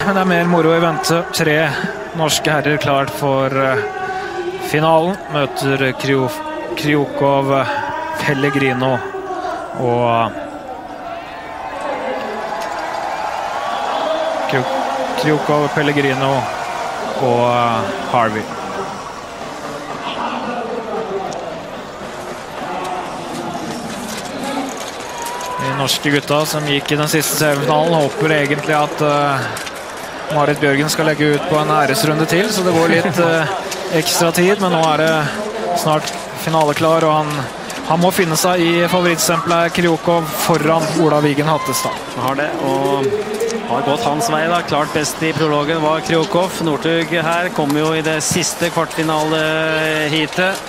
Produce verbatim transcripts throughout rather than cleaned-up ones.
Men det er mer moro i vente. Tre norske herrer klart for finalen. Møter Kryukov, Pellegrino og Kryukov, Pellegrino og Harvey. De norske gutta som gikk i den siste semifinalen håper egentlig at uh, Marit Bjørgen skal legge ut på en æresrunde til, så det går litt uh, ekstra tid, men nå er det snart finaleklar, og han, han må finne seg i favorittstempelet Kryukov foran Ola Vigen Hattestad. Han har det, og har gått hans vei da. Klart best i prologen var Kryukov. Northug her kommer jo i det siste kvartfinale-heatet.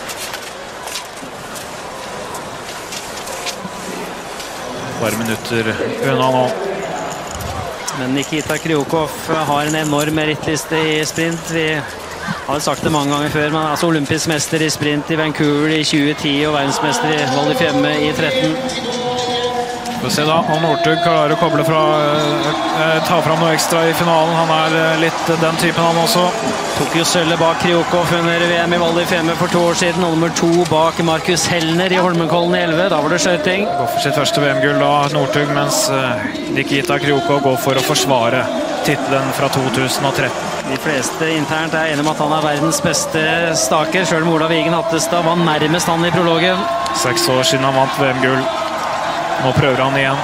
Bare minutter unna nå. Men Nikita Kryukov har en enorm merittliste i sprint. Vi har sagt det mange ganger før, men han er altså olympisk mester i sprint i Vancouver i tjue ti og verdensmester i Val di Fiemme i tretten. Vi får se da om Northug klarer å koble fra, eh, ta fram noe ekstra i finalen. Han er litt den typen han også. Tok jo sølvet bak Kryukov under V M i Val di Fiemme for to år siden, og nummer to bak Markus Hellner i Holmenkollen i elleve. Da var det skjøting. Går for sitt første V M-gull da, Northug, mens eh, Nikita Kryukov går for å forsvare titlen fra to tusen og tretten. De fleste internt er enige om at han er verdens beste staker, selv om Ola Vigen Hattestad var nærmest han i prologen. Seks år siden han vant V M-gull. Nå prøver han igjen.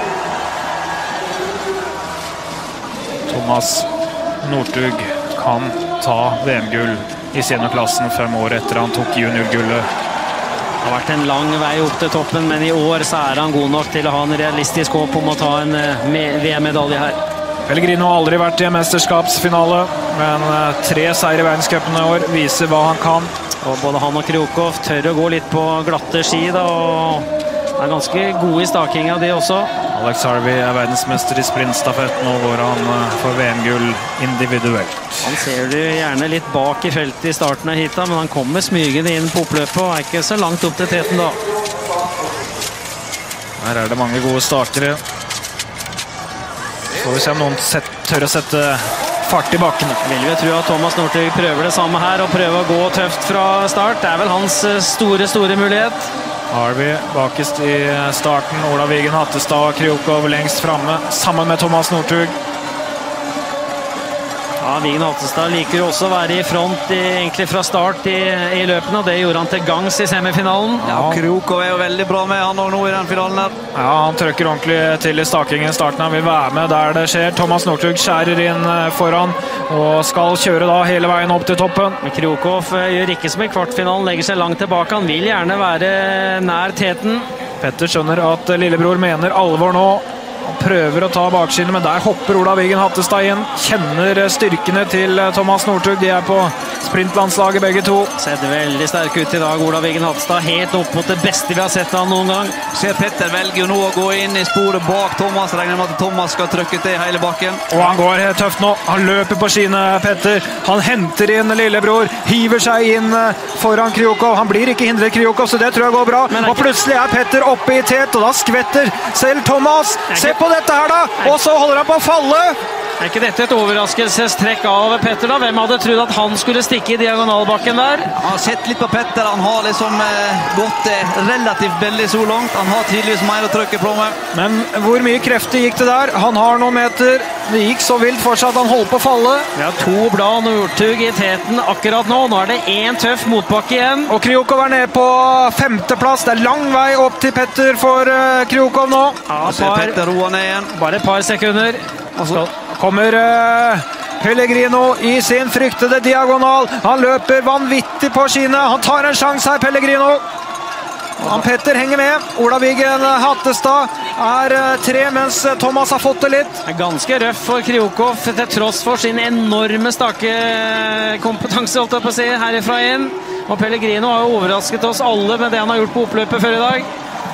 Thomas Northug kan ta V M-gull i seniorklassen fem år etter han tok juniorgullet. Det har vært en lang vei opp til toppen, men i år så er han god nok til å ha en realistisk håp om å ta en V M-medalje her. Pellegrino har aldri vært i en mesterskapsfinale, men tre seier i verdenscupen i år viser hva han kan. Og både han og Kryukov tør å gå litt på glatte ski da, og er ganske gode i stakinga de også. Alex Harvey er verdensmester i sprintstafett. Nå går han for V M-gull individuelt. Han ser du gjerne litt bak i feltet i starten av heatet, men han kommer smygende inn på oppløpet og er ikke så langt opp til teten da. Her er det mange gode startere. Får vi se om noen set, tør å sette fart i bakken. Vil vi tro at Thomas Northug prøver det samme her og prøver å gå tøft fra start. Det er vel hans store, store mulighet. Harvey bakest i starten. Ola Vigen Hattestad, Kryukov lengst fremme, sammen med Thomas Northug. Ja, Vigen Hattestad liker jo også å være i front i, egentlig fra start i, i løpene, og det gjorde han til gangs i semifinalen. Ja, Kryukov er jo veldig bra med han nå i den finalen her. Ja, han trykker ordentlig til i stakingen i starten. Han vil være med der det skjer. Thomas Northug skjærer inn foran og skal kjøre da hele veien opp til toppen. Men Kryukov gjør ikke som i kvartfinalen, legger seg langt tilbake. Han vil gjerne være nær teten. Petter skjønner at lillebror mener alvor nå. Han prøver å ta bakskinnet, men der hopper Ola Vigen Hattestad inn. Kjenner styrkene til Thomas Northug. De er på sprintlandslaget begge to. Ser veldig sterk ut i dag, Ola Vigen Hattestad. Helt opp mot det beste vi har sett han noen gang. Ser Petter velger jo nå å gå inn i sporet bak Thomas. Regner med at Thomas skal trykke til hele bakken. Og han går helt tøft nå. Han løper på skiene, Petter. Han henter inn lillebror. Hiver seg inn foran Kryukov. Han blir ikke hindret Kryukov, så det tror jeg går bra. Og plutselig er Petter oppe i tet, og da skvetter selv Thomas. Se på dette her da, og så holder han på å falle. Er ikke dette et overraskelsestrekk av Petter da? Hvem hadde trodd at han skulle stikke i diagonalbakken der? Han har sett litt på Petter, han har liksom eh, gått eh, relativt billig så langt. Han har tydeligvis mer å trykke på med. Men hvor mye krefter gikk det der? Han har noen meter. Det gikk så vilt fortsatt, han holdt på å falle. Vi har to blad Northug i teten akkurat nå. Nå er det en tøff motbakke igjen. Og Kryukov er nede på femteplass. Det er lang vei opp til Petter for uh, Kryukov nå. Ja, par, Petter roer ned igjen. Bare et par sekunder. Så kommer uh, Pellegrino i sin fryktede diagonal. Han løper vanvittig på skiene. Han tar en sjanse her, Pellegrino. Han Petter henger med. Ola Vigen Hattestad er tre, mens Thomas har fått det litt. Ganske røff for Kryukov, til tross for sin enorme stakekompetanse, holdt jeg på å si, herifra inn. Og Pellegrino har jo overrasket oss alle med det han har gjort på oppløpet før i dag.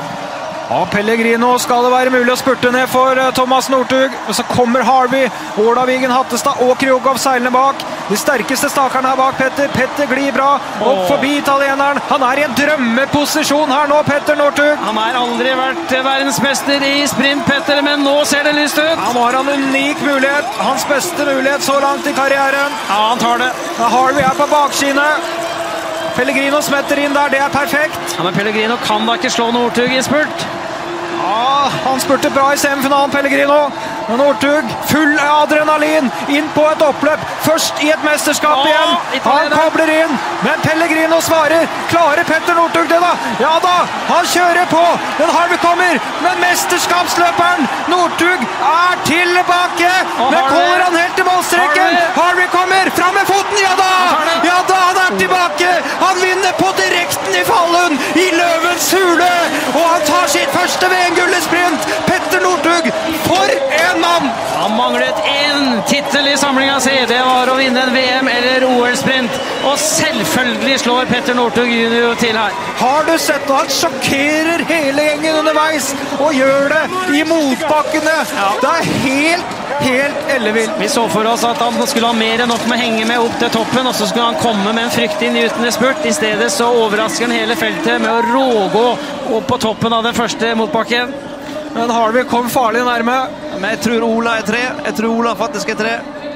Ja, Pellegrino skal det være mulig å spurte ned for Thomas Northug. Så kommer Harvey, Ola Vigen Hattestad og Kryukov seilende bak. De sterkeste stakerne er bak Petter. Petter glir bra opp forbi italieneren. Han er i en drømmeposisjon her nå, Petter Northug. Han har aldri vært verdensmester i sprint, Petter, men nå ser det lyst ut. Han har en unik mulighet. Hans beste mulighet så langt i karrieren. Ja, han tar det. Harvey er på bakskinnet. Pellegrino smetter inn der, det er perfekt. Ja, men Pellegrino kan da ikke slå Northug i spurt. Ja, han spurte bra i semifinalen, Pellegrino. Men Northug, full av adrenalin, inn på et oppløp. Først i et mesterskap ja, igjen. Han kobler inn, men Pellegrino svarer. Klarer Petter Northug det da? Ja da, han kjører på. Men Harvey kommer, men mesterskapsløperen Northug er tilbake. Men kommer han helt til målstreken? Harvey kommer, fram med foten, ja da! Ja da, han er tilbake. Han vinner på direkten i Falun, i Løvens hule. Og han tar sitt første V M-gull i sprint. Petter Northug, for en mann! Han manglet én tittel i samlinga si. Det var å vinne en V M eller O L-sprint. Og selvfølgelig slår Petter Northug junior til her. Har du sett at han sjokkerer hele gjengen underveis og gjør det i motbakkene? Ja. Det er helt, helt ellevilt. Vi så for oss at han skulle ha mer enn nok med å henge med opp til toppen, og så skulle han komme med en fryktinngytende spurt. I stedet så overrasker han hele feltet med å rågå opp på toppen av den første motbakken. Men Harvey kom farlig nærme. Men jeg tror Ola er tre. Jeg tror Ola faktisk er tre.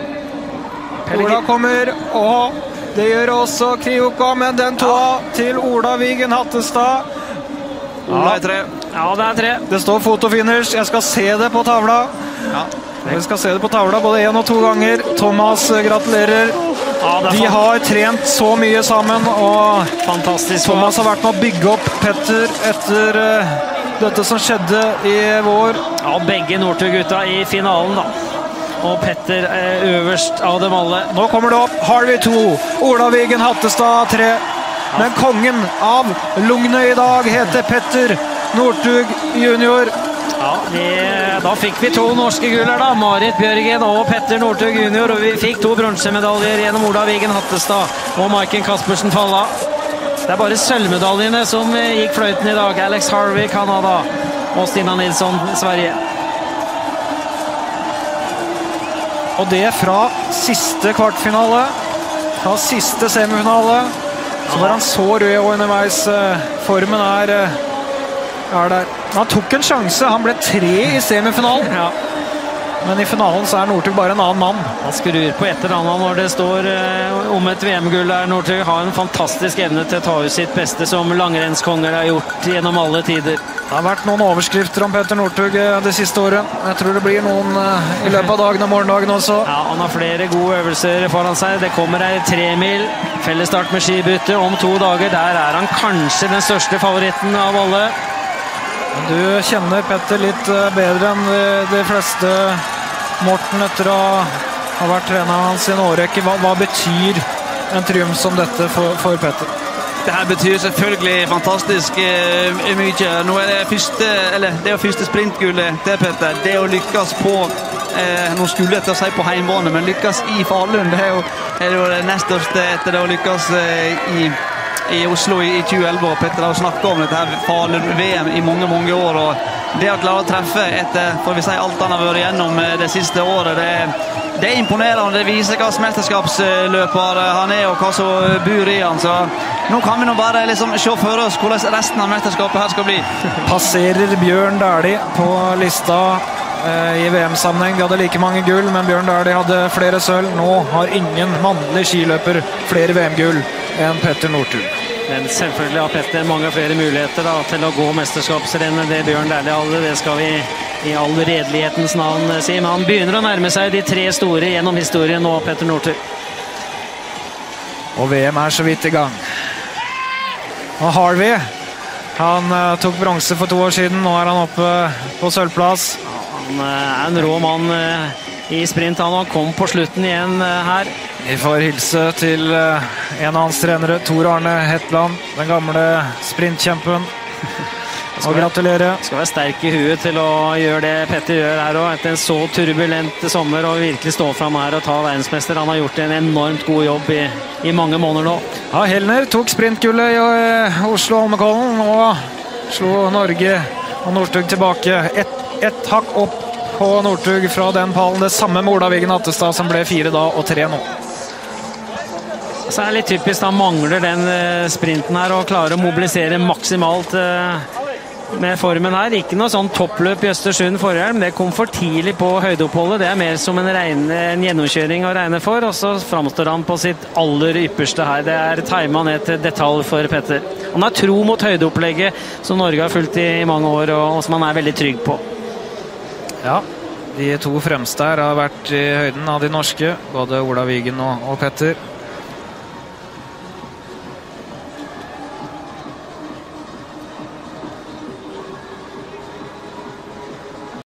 Ola kommer, og det gjør også Krioka, men den toa til Ola Vigen Hattestad. Ola er tre. Ja, det er tre. Det står fotofinish. Jeg skal se det på tavla. Ja. Jeg skal se det på tavla både en og to ganger. Thomas, gratulerer. Ja, de har trent så mye sammen, og fantastisk. Thomas har vært med å bygge opp Petter etter uh, dette som skjedde i vår. Ja, begge Northug-gutta i finalen da. Og Petter er øverst av dem alle. Nå kommer det opp. Harvey to. Ola Vigen Hattestad tre. Men kongen av Lugnet i dag heter Petter Northug junior. Ja, vi, da fikk vi to norske gull her da. Marit Bjørgen og Petter Northug junior. Og vi fikk to bronsemedaljer gjennom Ola Vigen Hattestad og Maiken Kaspersen Falla. Det er bare sølvmedaljene som gikk fløyten i dag. Alex Harvey, Kanada, og Stina Nilsson, Sverige. Og det fra siste kvartfinale, fra siste semifinale. Så var han så rød og underveis. Formen er, er der. Han tok en sjanse. Han ble tre i semifinalen. Ja. Men i finalen så er Northug bare en annen mann. Han skrur på et eller annet når det står eh, om et V M-gull der. Northug har en fantastisk evne til å ta ut sitt beste som langrennskonger har gjort gjennom alle tider. Det har vært noen overskrifter om Petter Northug det siste året. Jeg tror det blir noen eh, i løpet av dagen og morgendagen også. Ja, han har flere gode øvelser foran seg. Det kommer ei tremil, fellesstart med skibytte om to dager. Der er han kanskje den største favoritten av alle. Du kjenner Petter litt bedre enn de fleste, Morten, etter å ha vært treneren hans i en årrekke. Hva, hva betyr en triumf som dette for, for Petter? Det her betyr selvfølgelig fantastisk eh, mye. Nå er det første, eller det er første sprintgullet til Petter. Det å lykkes på, eh, nå skulle jeg til å si på heimbane, men lykkes i Falun, det er jo, er jo det nest største etter det å lykkes eh, i i Oslo i tjue elleve, og Petter har snakket om dette her Falun-V M i mange, mange år, og det å klare å treffe etter, får vi si, alt han har vært igjennom det siste året, det er, det er imponerende. Det viser hva mesterskapsløper han er, og hva som bor i han, så nå kan vi nå bare liksom se for oss hvordan resten av mesterskapet her skal bli. Passerer Bjørn Dæhlie på lista eh, i V M-sammenheng. De hadde like mange gull, men Bjørn Dæhlie hadde flere sølv. Nå har ingen mannlig skiløper flere V M-gull enn Petter Northug. Men selvfølgelig har Petter mange flere muligheter da, til å gå mesterskapsrennet. Det Bjørn Dæhlie hadde, det skal vi i all redelighetens navn si. Men han begynner å nærme seg de tre store gjennom historien nå, Petter Northug. Og V M er så vidt i gang. Og Harvey, han uh, tok bronse for to år siden. Nå er han oppe på sølvplass. Han uh, er en rå mann uh, i sprint. Han kom på slutten igjen uh, her. Vi får hilse til uh, en av hans trenere, Tor Arne Hetland, den gamle sprintkjempen. Og gratulere. Skal være sterk i huet til å gjøre det Petter gjør her også, etter en så turbulent sommer, og virkelig stå frem her og ta verdensmester. Han har gjort en enormt god jobb i, i mange måneder nå. Ja, Hellner tok sprintgullet i uh, Oslo-Holmenkollen og slo Norge og Northug tilbake. Et, et hakk opp på Northug fra den pallen. Det samme med Ola Vigen Hattestad, som ble fire da og tre nå. Så er det litt typisk, da mangler den sprinten her og klarer å mobilisere maksimalt med formen her. Ikke noe sånn toppløp i Østersund forrige, men det kom for tidlig på høydeoppholdet. Det er mer som en, regne, en gjennomkjøring å regne for, og så framstår han på sitt aller ypperste her. Det er timet ned til detalj for Petter. Han har tro mot høydeopplegget som Norge har fulgt i, i mange år, og, og som han er veldig trygg på. Ja, de to fremste her har vært i høyden av de norske, både Ola Vigen og, og Petter.